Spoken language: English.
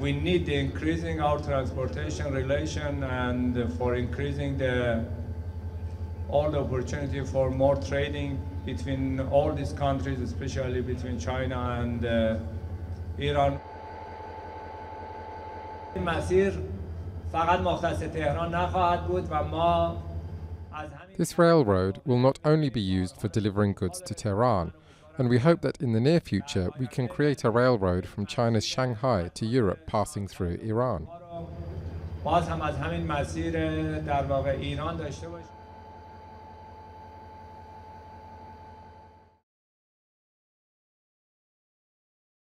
we need the increasing our transportation relation and for increasing all the opportunity for more trading between all these countries, especially between China and Iran. این مسیر فقط مختص تهران نخواهد بود و ما This railroad will not only be used for delivering goods to Tehran, and we hope that in the near future we can create a railroad from China's Shanghai to Europe passing through Iran. باز هم از همین مسیر در واقع ایران داشته باشیم.